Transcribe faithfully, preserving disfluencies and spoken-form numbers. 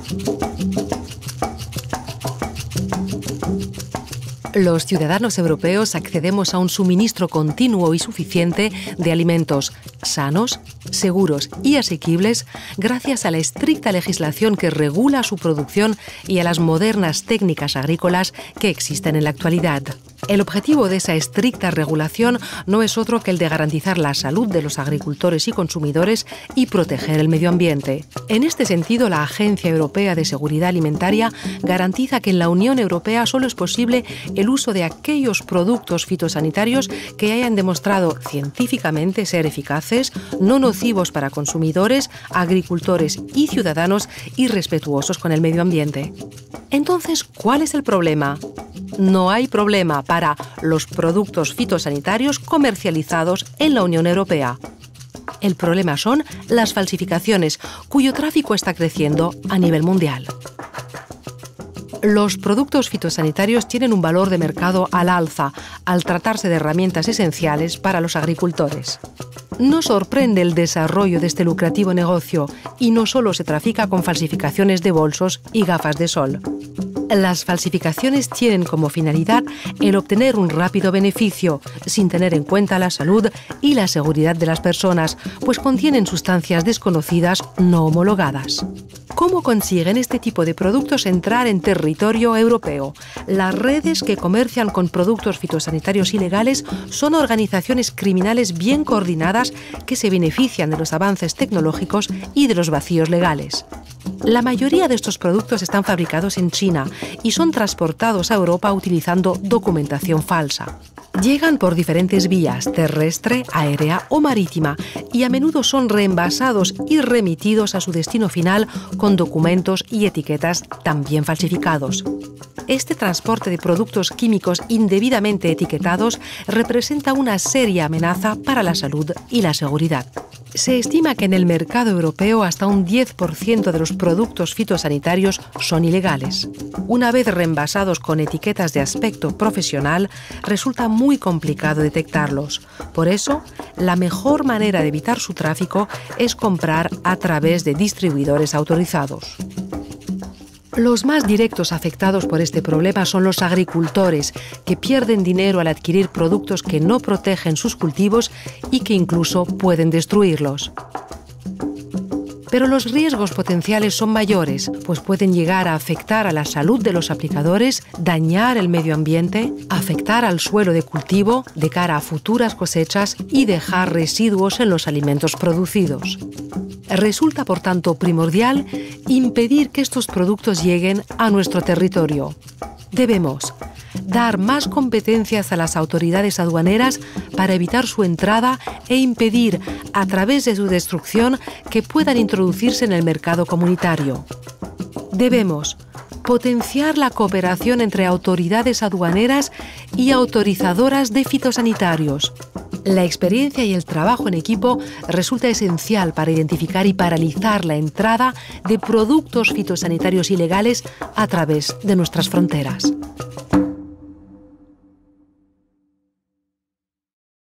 Los ciudadanos europeos accedemos a un suministro continuo y suficiente de alimentos sanos, seguros y asequibles gracias a la estricta legislación que regula su producción y a las modernas técnicas agrícolas que existen en la actualidad. El objetivo de esa estricta regulación no es otro que el de garantizar la salud de los agricultores y consumidores y proteger el medio ambiente. En este sentido, la Agencia Europea de Seguridad Alimentaria garantiza que en la Unión Europea solo es posible el uso de aquellos productos fitosanitarios que hayan demostrado científicamente ser eficaces, no nocivos para consumidores, agricultores y ciudadanos y respetuosos con el medio ambiente. Entonces, ¿cuál es el problema? No hay problema para los productos fitosanitarios comercializados en la Unión Europea. El problema son las falsificaciones, cuyo tráfico está creciendo a nivel mundial. Los productos fitosanitarios tienen un valor de mercado al alza, al tratarse de herramientas esenciales para los agricultores. No sorprende el desarrollo de este lucrativo negocio y no solo se trafica con falsificaciones de bolsos y gafas de sol. Las falsificaciones tienen como finalidad el obtener un rápido beneficio, sin tener en cuenta la salud y la seguridad de las personas, pues contienen sustancias desconocidas no homologadas. ¿Cómo consiguen este tipo de productos entrar en territorio europeo? Las redes que comercian con productos fitosanitarios ilegales son organizaciones criminales bien coordinadas que se benefician de los avances tecnológicos y de los vacíos legales. La mayoría de estos productos están fabricados en China y son transportados a Europa utilizando documentación falsa. Llegan por diferentes vías, terrestre, aérea o marítima, y a menudo son reenvasados y remitidos a su destino final con documentos y etiquetas también falsificados. Este transporte de productos químicos indebidamente etiquetados representa una seria amenaza para la salud y la seguridad. Se estima que en el mercado europeo hasta un diez por ciento de los productos fitosanitarios son ilegales. Una vez reenvasados con etiquetas de aspecto profesional, resulta muy complicado detectarlos. Por eso, la mejor manera de evitar su tráfico es comprar a través de distribuidores autorizados. Los más directos afectados por este problema son los agricultores, que pierden dinero al adquirir productos que no protegen sus cultivos y que incluso pueden destruirlos. Pero los riesgos potenciales son mayores, pues pueden llegar a afectar a la salud de los aplicadores, dañar el medio ambiente, afectar al suelo de cultivo de cara a futuras cosechas y dejar residuos en los alimentos producidos. Resulta, por tanto, primordial impedir que estos productos lleguen a nuestro territorio. Debemos dar más competencias a las autoridades aduaneras para evitar su entrada e impedir, a través de su destrucción, que puedan introducirse en el mercado comunitario. Debemos potenciar la cooperación entre autoridades aduaneras y autorizadoras de fitosanitarios. La experiencia y el trabajo en equipo resulta esencial para identificar y paralizar la entrada de productos fitosanitarios ilegales a través de nuestras fronteras.